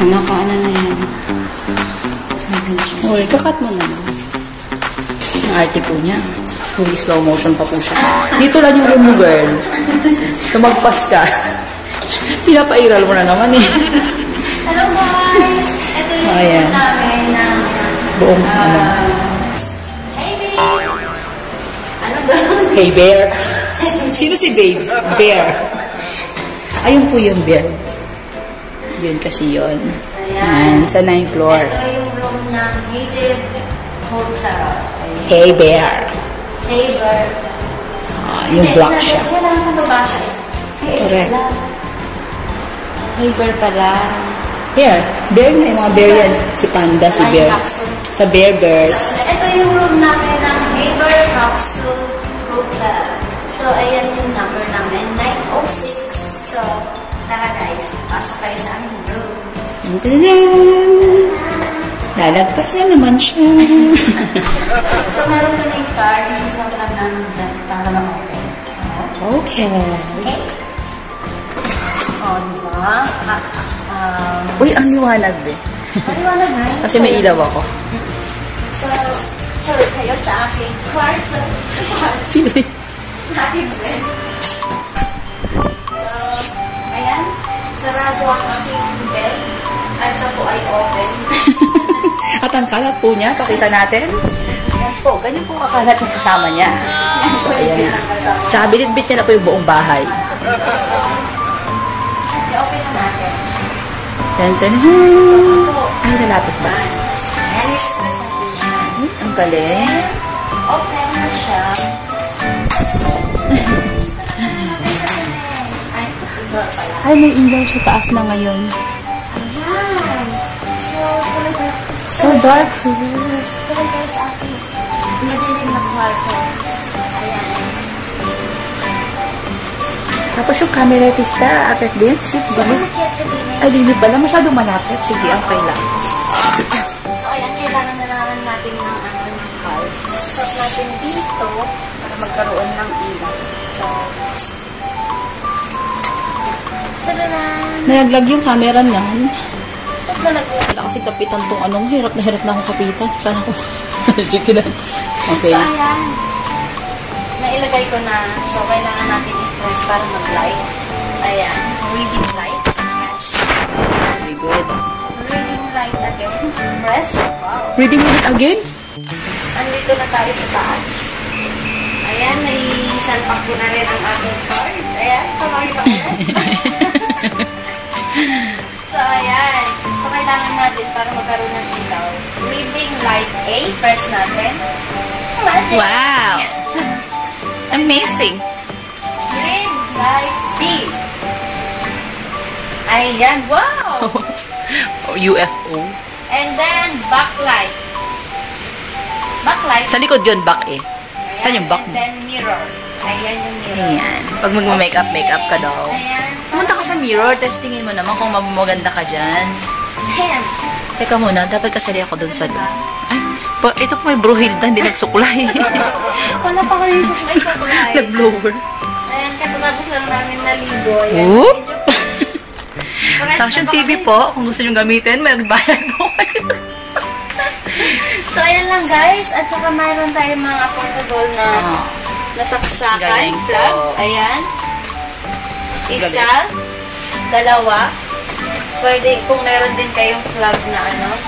nakaano na yan. Uy, kakat mo naman. Ang arte po niya. Fully slow motion pa po siya. Dito lang yung room mo, girl. Tumagpas ka. Pinapairal mo na naman eh. Hello guys! Ito yung room namin na buong ano. Hey babe! Ano ba? Hey bear. Sino si babe? Bear. Ayun po yung bear. Yun kasi yun. Ayan, sa 9th floor. Ito yung room ng Native Hotel. Hey bear. Hey bear. Yung black siya. Kailangan ka mabasa. Correct. Hey bear pala. Bear. Bear na yung mga bear yan. Si Panda, si Bear. Sa Bear Bears. Ito yung room namin ng Hey Bear Capsule Hotel. So, ayan yung number namin, 906. So, tara guys, pasok kayo sa aming room. Lalagpas na naman siya. So, meron ko na yung card, isasama lang namin dyan para mag-open. So, Okay. okay. O, diba? Uy, ang liwanag eh. Maliwanag na. Kasi may ilaw ako. So, sorry kayo sa aking card. So, Sino? aking bed. So, ayan. Sarado ang aking bed. At siya po ay open. At ang kalat po niya, pakita natin. Yan po, ganyan po kakalat yung kasama niya. So, ayan na. Tsaka binitbit niya na po yung buong bahay. I-open na natin. Tan-tan. Ay, nalapit ba? Ayan yung presentation. Ang galing. Open na siya. Ay, door pala. Ay, may ilaw sa taas na ngayon. Ayan. So dark. Tuloy kayo sa akin. Madilim na kwarto. Ayan. Tapos yung camera pista, akit din. Sit, dilim. Ay, dilim pala. Masyadong malapit. Sige, okay lang. So, ayan. Kailangan na naman natin ng card. Stop natin dito para magkaroon ng ilaw. So, tadaan! Nalaglag yung camera niyan. Nalagyan. Wala kasi kapitan tong anong. Hirap na akong kapitan. Sana ko. Sige na. Okay. So, ayan. Nailagay ko na. So, kailangan natin i-press para mag-light. Ayan. Reading light. Fresh. Very good. Reading light again. Fresh. Wow. Reading it again? Andito na tayo sa taas. Ayan. May salpak ko na rin ang aking card. Ayan. Pakakita ko rin. So, ayan. So, kailangan natin para magkaroon ng ilaw. Reading light A. Press natin. Magic. Wow! Amazing! Read light B. Ayan. Wow! UFO. And then, backlight. Backlight. Sa likod yun, back eh. Saan yung back And mo? then, mirror. Ayan yung mirror. Ayan. Pag mag-makeup ka daw. Ayan. Pumunta ka sa mirror, testingin mo naman kung maganda ka dyan. Ayan. Teka muna, dapat kasali ako dun sa Ay, ito po may Bruhilda, hindi nagsuklay. Wala pa kayo sa kulay. Nag-blower. Ayan, katapos lang namin naligo. Ayan. Whoop! Fresh na Fashion ba TV kami? po, kung gusto nyo gamitin, magbayad po kayo. So, ayan lang guys. At saka mayroon tayong mga portable na nasaksakan. Galing po. Flag. Ayan. Isa. Galing. Dalawa. Pwede, kung meron din kayong flag na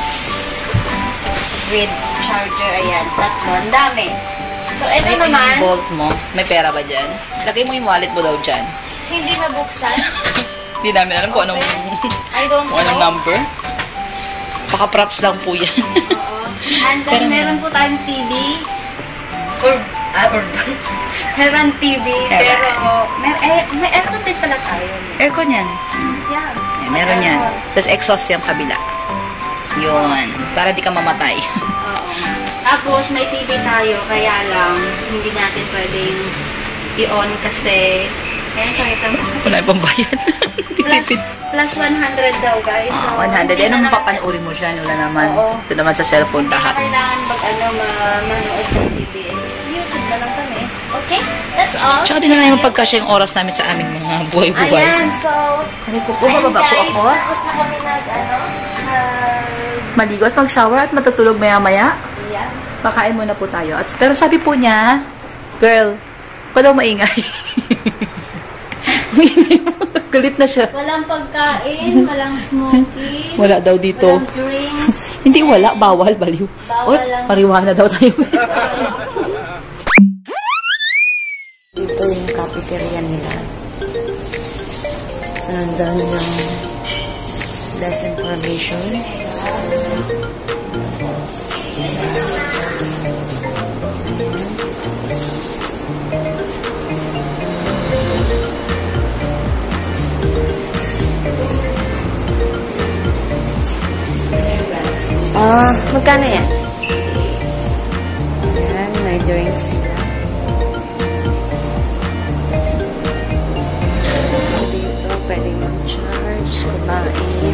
with charger. Ayan. Tatlo. Ang dami. So, ito Ay, naman. yung bolt mo, may pera ba dyan? Lagay mo yung wallet mo daw dyan. Hindi mabuksan. Hindi namin alam kung anong, I don't kung anong know. number. Baka props lang po yan. Oo. And then, meron po tayong TV. Meron TV. Pero, may aircon din pala tayo. Aircon yan. Yan. Meron yan. Tapos exhaust yung kabila. Yun. Para di ka mamatay. Oo. Tapos, may TV tayo. Kaya lang, hindi natin pwedeng i-on kasi, ayun, pakita mo. Wala yung pambayad. Plus 100 daw, guys. So, 100. hindi Yan ang na naman- papanoorin mo dyan. Wala naman. Oo. Ito naman sa cellphone Hindi na lahat. kailangan manood ng TV. YouTube na lang kami. Okay? That's all. Tsaka din na namin pagkasya yung oras namin sa aming mga buhay-buhay. Ayan, so, Ano po? Bumababa po guys, ako. tapos na kami maligo at mag-shower at matutulog maya-maya. Yeah. Makain muna po tayo. Pero sabi po niya, girl, wala maingay. Galit na siya. Walang pagkain, walang smoking. Wala daw dito. Walang drinks. Hindi wala, bawal, baliw. Bawal Oy, lang. mariwana daw tayo. Ito yung cafeteria nila. Nandun yung less information. Magkano yan? Yan, may drinks sila. So, dito, pwedeng mag-charge, kumain.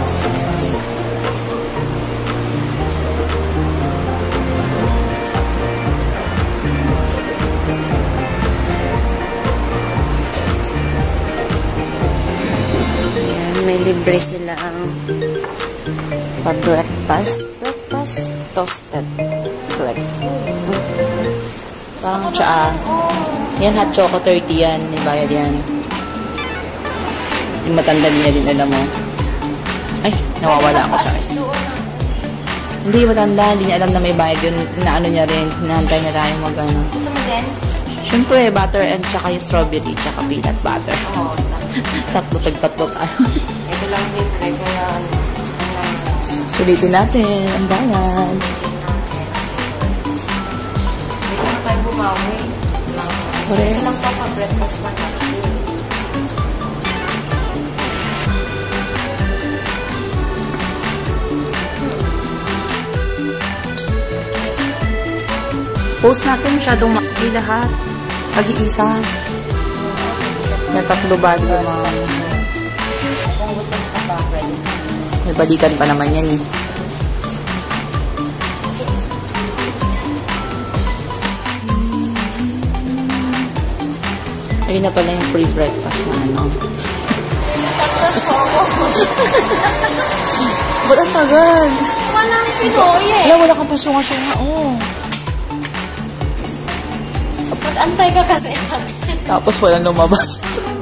Yan, may libre sila ang pa-breakfast. Toasted bread. Parang tsaa. Yan, hot choco 30 yan. Ibayad yan. Yung matanda niya din, alam mo. Ay, nawawala ako sa akin. Hindi matanda, hindi niya alam na may bayad yun. Naano niya rin, hinahantay niya tayo mag-ano. Gusto mo din? Siyempre, butter and tsaka yung strawberry, tsaka peanut butter. Oo. Tatlo tayo. Ito lang libre, kaya Sulitin natin ang bayad. hindi ko na tayo bumawi. Correct. Ito lang pa breakfast na kasi. Post natin masyadong makikita lahat. Pag-iisa. Na tatlo ba yung mga... May balikan pa naman yan eh. Ayun na pala yung free breakfast na ano. Ba't ang tagal? Walang Pinoy eh. Wala kang pasunga-sunga. Oh. Ba't antay ka kasi Tapos walang lumabas.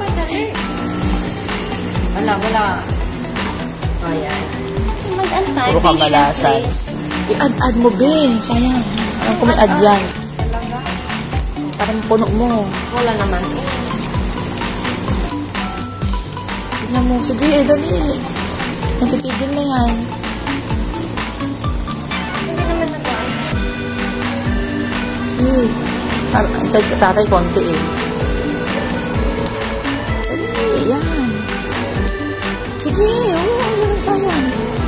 Wala. Ayan. Mag-antay. Puro kamalasan. I-add mo, be. Sayang. Alam ko may add yan. Parang puno mo. Wala naman. Tignan mo. Sige, dali. Natitigil na yan. Hindi naman nag-aan. Tatay konti eh. Dali, yan. Sige, sayang.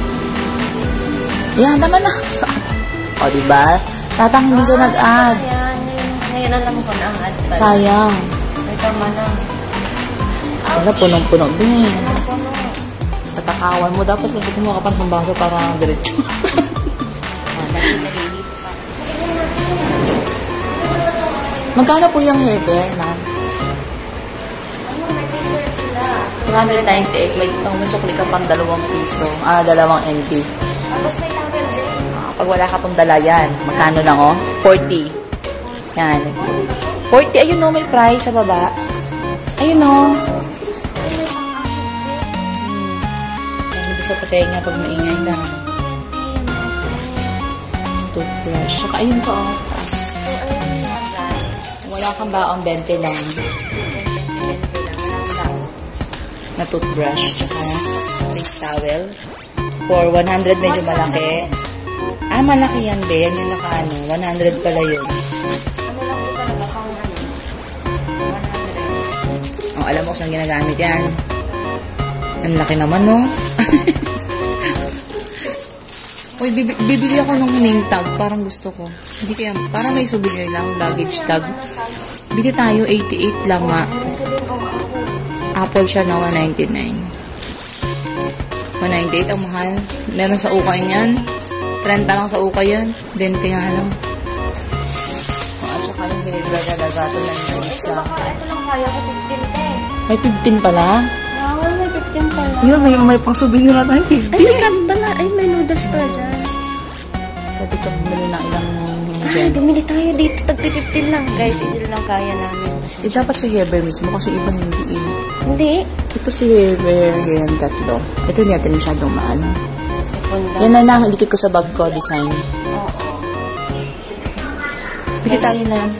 Yan, naman na. O, diba? Tatang hindi siya nag-add. Ayan. Ngayon alam ko na ang ad pala. Sayang. May tama na. Wala, punong-puno din. Puno. Tatakawan mo. Dapat kasi kumuha ka pa ng baso para diretso. Magkano po yung hair bear, ma'am? May t-shirt sila. 298. May pumusukli ka pang 2 piso. 2 NT. Tapos may towel din. Pag wala ka pong dala yan, magkano lang, oh? 40. Yan. 40. Ayun, no, may price sa baba. Ayun, no. Hindi sa patenga pag maingay lang. Toothbrush. Saka ayun pa, oh. Sa taas. Wala kang baong 20 lang. Na toothbrush. Tsaka face towel. For 100, medyo malaki. Malaki yan, be. Yan yung naka-ano. 100 pala yun. Oh, alam mo kung saan ginagamit yan. Ang laki naman, no? Uy, bibili ako ng name tag. Parang gusto ko. Hindi kaya, parang may souvenir lang. Luggage tag. Bili tayo, 88 lang nga. Apple siya na 199. 198 ang mahal. Meron sa ukay niyan. 30 lang sa ukay yan. 20 nga lang. At saka yung hairbrand na lagato na yung isa. Ito lang kaya ko 15 eh. May 15 pala? Wow, may 15 pala. Yun, may pang souvenir na tayo. 15? Ay, may noodles pala dyan. Pwede ka bumili ng ilang Bumili tayo dito. Tag-15 lang, guys. Hindi lang kaya namin. Dapat si Heber mismo kasi iba hindi. Hindi. Ito si Heber, yan tatlo. Ito hindi natin masyadong maano. Punda. Yan na lang, dikit ko sa bag ko, design. Oo. Bili tayo na lang.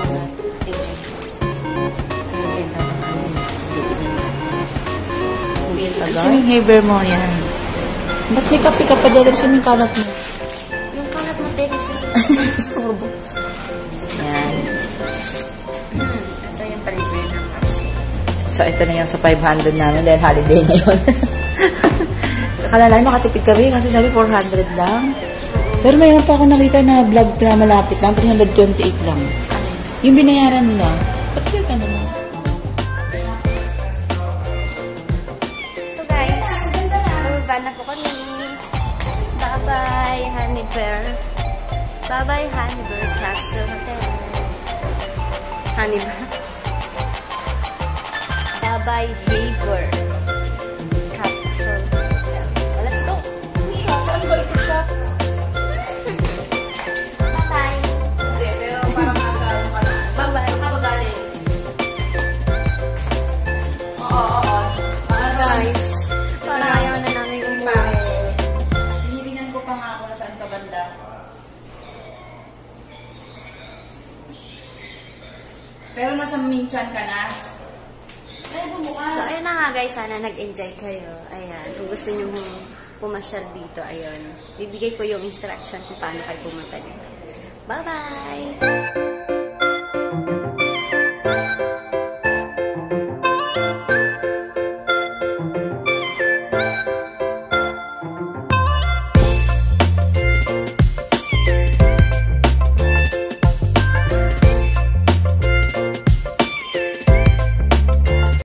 Kasi yung Heber mo, yan. Ba't may kape ka pa dyan? Kasi may kalat mo. Yung kalat mo, Dennis. Istorbo. Yan. Ito yung palibre ng cups. So, ito na yung sa 500 namin dahil holiday na yun. Sa kalalay, makatipid kami kasi sabi 400 lang. Pero mayroon pa ako nakita na vlog na malapit lang, 328 lang. Yung binayaran nila, ba't kaya ka naman? So guys, baba na po kami. Bye-bye, Honey Bear. Bye-bye, Honey Bear Capsule Hotel. Honey Bear. Bye-bye, Haber Capsule Hotel. Let's go. Saan balik ko siya? Bye-bye. Hindi, pero parang nasa ano ka na. Bye-bye. Saan ka magaling? Oo. Guys, parang ayaw na namin umuwi. Hihilingan ko pa nga ako na saan ka banda. Pero nasa Minchan ka na? Ay, bumukas. So, ayun na nga guys. Sana nag-enjoy kayo. Ayan. Kung gusto nyo pumasyal dito, ayun. Bibigay ko yung instruction kung paano kayo pumunta dito. Bye-bye!